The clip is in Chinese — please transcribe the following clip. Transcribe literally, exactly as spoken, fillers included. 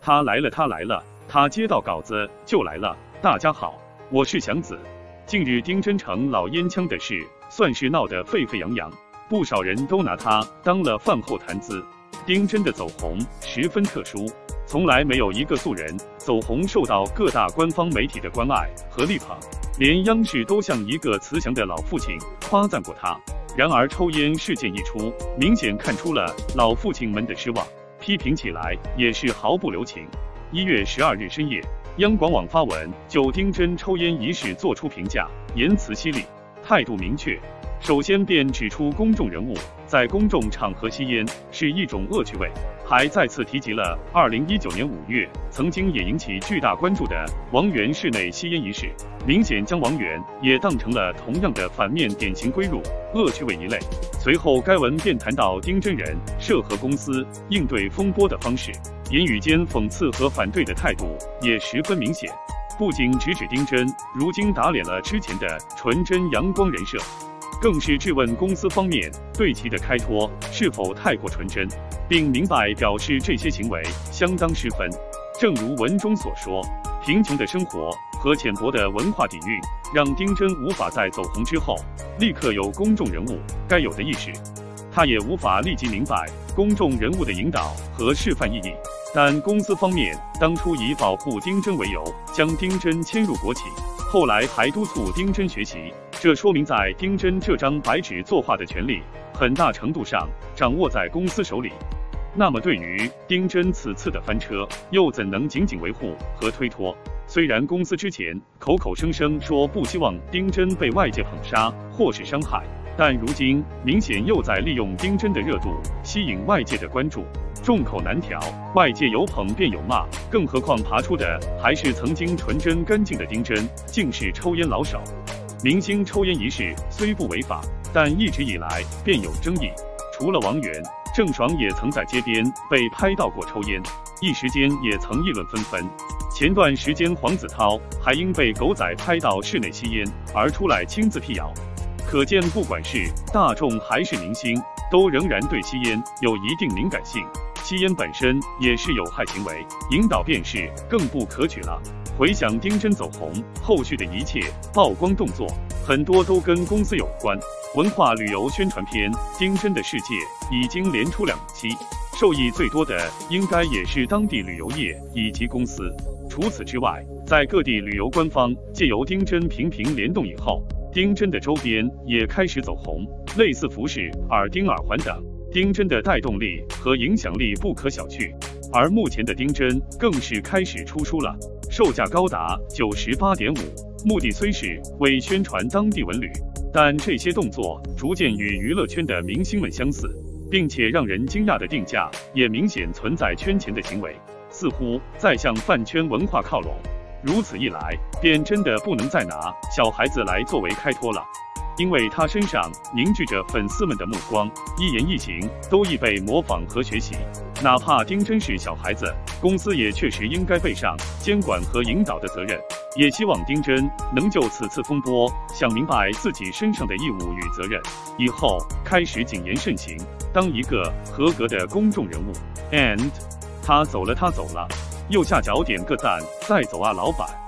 他来了，他来了，他接到稿子就来了。大家好，我是祥子。近日丁真成老烟枪的事算是闹得沸沸扬扬，不少人都拿他当了饭后谈资。丁真的走红十分特殊，从来没有一个素人走红受到各大官方媒体的关爱和力捧，连央视都像一个慈祥的老父亲夸赞过他。然而抽烟事件一出，明显看出了老父亲们的失望，批评起来也是毫不留情。一月十二日深夜，央广网发文就丁真抽烟一事作出评价，言辞犀利，态度明确。首先便指出公众人物在公众场合吸烟是一种恶趣味，还再次提及了二零一九年五月曾经也引起巨大关注的王源室内吸烟一事，明显将王源也当成了同样的反面典型，归入恶趣味一类。随后该文便谈到丁真人社和公司应对风波的方式，言语间讽刺和反对的态度也十分明显，不仅直指丁真如今打脸了之前的纯真阳光人设，更是质问公司方面对其的开脱是否太过纯真，并明白表示这些行为相当失分。正如文中所说，贫穷的生活和浅薄的文化底蕴让丁真无法在走红之后立刻有公众人物该有的意识，他也无法立即明白公众人物的引导和示范意义。但公司方面当初以保护丁真为由将丁真迁入国企，后来还督促丁真学习，这说明在丁真这张白纸作画的权利很大程度上掌握在公司手里。那么对于丁真此次的翻车，又怎能仅仅维护和推脱？虽然公司之前口口声声说不希望丁真被外界捧杀或是伤害，但如今明显又在利用丁真的热度吸引外界的关注，众口难调，外界有捧便有骂，更何况爬出的还是曾经纯真干净的丁真，竟是抽烟老手。明星抽烟一事虽不违法，但一直以来便有争议。除了王源，郑爽也曾在街边被拍到过抽烟，一时间也曾议论纷纷。前段时间黄子韬还因被狗仔拍到室内吸烟而出来亲自辟谣，可见不管是大众还是明星，都仍然对吸烟有一定敏感性。吸烟本身也是有害行为，引导便是更不可取了。回想丁真走红后续的一切曝光动作，很多都跟公司有关。文化旅游宣传片《丁真的世界》已经连出两期，受益最多的应该也是当地旅游业以及公司。除此之外，在各地旅游官方借由丁真频频联动以后，丁真的周边也开始走红，类似服饰、耳钉、耳环等。丁真的带动力和影响力不可小觑，而目前的丁真更是开始出书了，售价高达九十八点五，目的虽是为宣传当地文旅，但这些动作逐渐与娱乐圈的明星们相似，并且让人惊讶的定价也明显存在圈钱的行为，似乎在向饭圈文化靠拢。如此一来，便真的不能再拿小孩子来作为开脱了，因为他身上凝聚着粉丝们的目光，一言一行都易被模仿和学习。哪怕丁真是小孩子，公司也确实应该背上监管和引导的责任。也希望丁真能就此次风波想明白自己身上的义务与责任，以后开始谨言慎行，当一个合格的公众人物。And 他走了，他走了，右下角点个赞，再走啊，老板。